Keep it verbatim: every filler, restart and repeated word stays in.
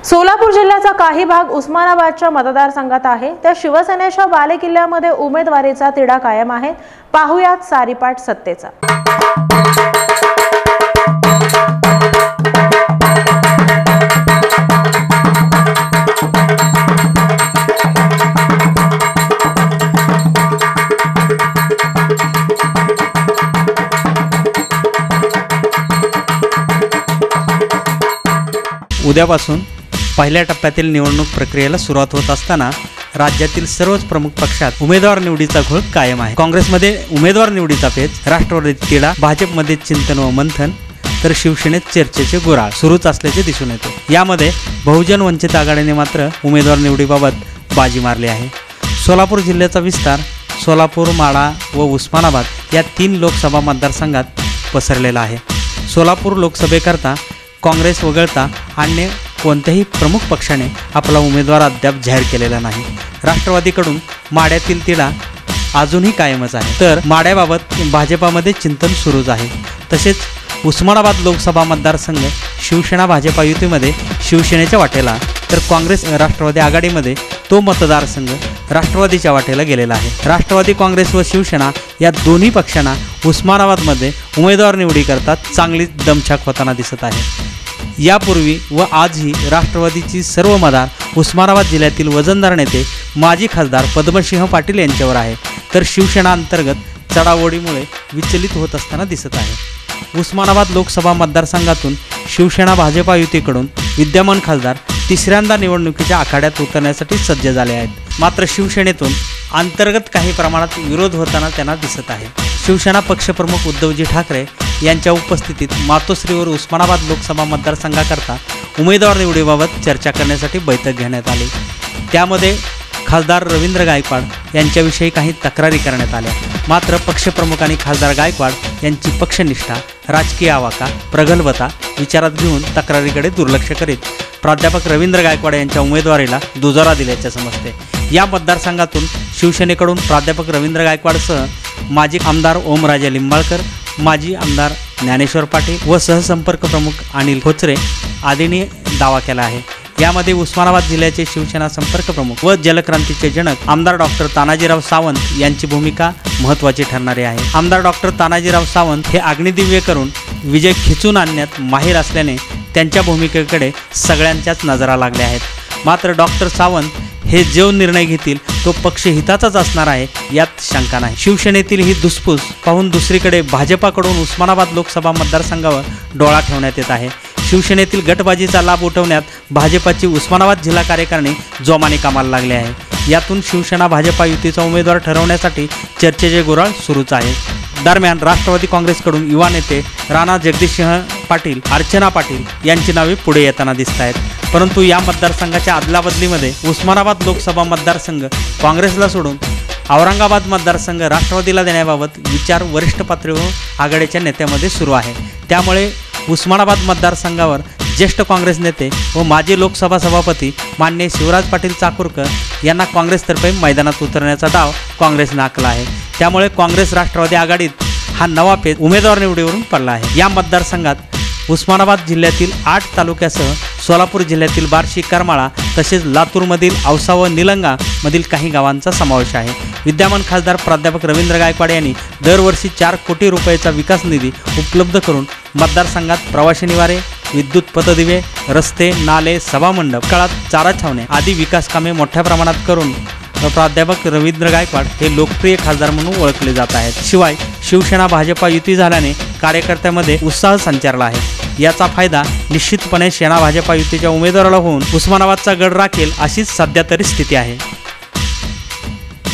सोलापूर जिल्ह्याचा काही भाग उस्मानाबादच्या मतदारसंघात आहे। त्या शिवसेनेच्या बालेकिल्ल्यामध्ये उमेदवारीचा तिढा कायम आहे। पाहुयात सारीपाट सत्तेचा। उद्यापासून पहिल्या टप्प्यातील निवडणूक प्रक्रियेला सुरुवात होत असताना राज्यातील सर्वच प्रमुख पक्षात उमेदवार निवडीचा घोळ कायम आहे। काँग्रेसमध्ये उमेदवार निवडीचा पेच, राष्ट्रवादीत तिढा, भाजपमध्ये चिंतन व मंथन, तर शिवसेनेत चर्चेचे गुराळ सुरूच असल्याचे दिसून येते। यामध्ये बहुजन वंचित आघाडीने मात्र उमेदवार निवडीबाबत बाजी मारली आहे। सोलापूर जिल्ह्याचा विस्तार सोलापूर, माढा व उस्मानाबाद या तीन लोकसभा मतदारसंघात पसरलेला आहे। सोलापूर लोकसभेकरता काँग्रेस वगळता अन्य कोणत्याही प्रमुख पक्षाने आपला उमेदवार अद्याप जाहीर केलेला नाही। राष्ट्रवादीकडून माढ्यातील तिढा अजूनही कायमच आहे, तर माढ्याबाबत भाजपामध्ये चिंतन सुरूच आहे। तसेच उस्मानाबाद लोकसभा मतदारसंघ शिवसेना भाजपा युतीमध्ये शिवसेनेच्या वाटेला, तर काँग्रेस राष्ट्रवादी आघाडीमध्ये तो मतदारसंघ राष्ट्रवादीच्या वाटेला गेलेला आहे। राष्ट्रवादी, काँग्रेस व शिवसेना या दोन्ही पक्षांना उस्मानाबादमध्ये उमेदवार निवडीकरता चांगलीच दमछाक होताना दिसत आहे। यापूर्वी व आजही राष्ट्रवादीची सर्व मदार उस्मानाबाद जिल्ह्यातील वजनदार नेते माजी खासदार पद्मसिंह पाटील यांच्यावर आहे, तर शिवसेना अंतर्गत चढाओढीमुळे विचलित होत असताना दिसत आहे। उस्मानाबाद लोकसभा मतदारसंघातून शिवसेना भाजपा युतीकडून विद्यमान खासदार तिसऱ्यांदा निवडणुकीच्या आखाड्यात उतरण्यासाठी सज्ज झाले आहेत। मात्र शिवसेनेतून अंतर्गत काही प्रमाणात विरोध होताना त्यांना दिसत आहे। शिवसेना पक्षप्रमुख उद्धवजी ठाकरे यांच्या उपस्थितीत मातोश्रीवर उस्मानाबाद लोकसभा मतदारसंघाकरता उमेदवार निवडीबाबत चर्चा करण्यासाठी बैठक घेण्यात आली। त्यामध्ये खासदार रवींद्र गायकवाड यांच्याविषयी काही तक्रारी करण्यात आल्या। मात्र पक्षप्रमुखांनी खासदार गायकवाड यांची पक्षनिष्ठा, राजकीय आवाका, प्रगल्भता विचारात घेऊन तक्रारीकडे दुर्लक्ष करीत प्राध्यापक रवींद्र गायकवाड यांच्या उमेदवारीला दुजोरा दिल्याचे समजते। या मतदारसंघातून शिवसेनेकडून प्राध्यापक रवींद्र गायकवाडसह माजी आमदार ओमराजे लिंबाळकर, माजी आमदार ज्ञानेश्वर पाटील व सहसंपर्क प्रमुख अनिल खोचरे आदींनी दावा केला आहे। यामध्ये उस्मानाबाद जिल्ह्याचे शिवसेना संपर्क प्रमुख व जलक्रांतीचे जनक आमदार डॉक्टर तानाजीराव सावंत यांची भूमिका महत्त्वाची ठरणारी आहे। आमदार डॉक्टर तानाजीराव सावंत हे अग्निदिव्य करून विजय खिचून आणण्यात माहीर असल्याने त्यांच्या भूमिकेकडे सगळ्यांच्याच नजरा लागल्या आहेत। मात्र डॉक्टर सावंत हे जो निर्णय घेतील तो पक्षहिताचाच असणार आहे यात शंका नाही। शिवसेनेतील ही धुसफूस पाहून दुसरीकडे भाजपाकडून उस्मानाबाद लोकसभा मतदारसंघावर डोळा ठेवण्यात येत आहे। शिवसेनेतील गटबाजीचा लाभ उठवण्यात भाजपाची उस्मानाबाद जिल्हा कार्यकारिणी जोमाने कामाला लागली आहे। यातून शिवसेना भाजपा युतीचा उमेदवार ठरवण्यासाठी चर्चेचे गुराळ सुरूच आहे। दरम्यान राष्ट्रवादी काँग्रेसकडून युवा नेते राणा जगदीशसिंह पाटील, अर्चना पाटील यांची नावे पुढे येताना दिसत आहेत। परंतु या मतदारसंघाच्या अदलाबदलीमध्ये उस्मानाबाद लोकसभा मतदारसंघ काँग्रेसला सोडून औरंगाबाद मतदारसंघ राष्ट्रवादीला देण्याबाबत विचार वरिष्ठ पातळीवर आघाडीच्या नेत्यामध्ये सुरू आहे। त्यामुळे उस्मानाबाद मतदारसंघावर ज्येष्ठ काँग्रेस नेते व माजी लोकसभा सभापती माननीय शिवराज पाटील चाकूरकर यांना काँग्रेसतर्फे मैदानात उतरण्याचा डाव काँग्रेसने आखला आहे। त्यामुळे काँग्रेस राष्ट्रवादी आघाडीत हा नवा पेच उमेदवार निवडीवरून पडला आहे। या मतदारसंघात उस्मानाबाद जिल्ह्यातील आठ तालुक्यासह सोलापूर जिल्ह्यातील बार्शी, करमाळा तसेच लातूरमधील औसा व निलंगा मधील काही गावांचा समावेश आहे। विद्यमान खासदार प्राध्यापक रवींद्र गायकवाड यांनी दरवर्षी चार कोटी रुपयाचा विकास निधी उपलब्ध करून मतदारसंघात प्रवासी निवारे, विद्युत पथदिवे, रस्ते, नाले, सभामंडप, काळात चारा छावण्या आदी विकास कामे मोठ्या प्रमाणात करून प्राध्यापक रवींद्र गायकवाड हे लोकप्रिय खासदार म्हणून ओळखले जात आहेत। शिवाय शिवसेना भाजपा युती झाल्याने कार्यकर्त्यांमध्ये उत्साह संचारला आहे। याचा फायदा निश्चितपणे सेना भाजपा युतीच्या उमेदवाराला होऊन उस्मानाबादचा गड राखेल अशीच सध्या तरी स्थिती आहे।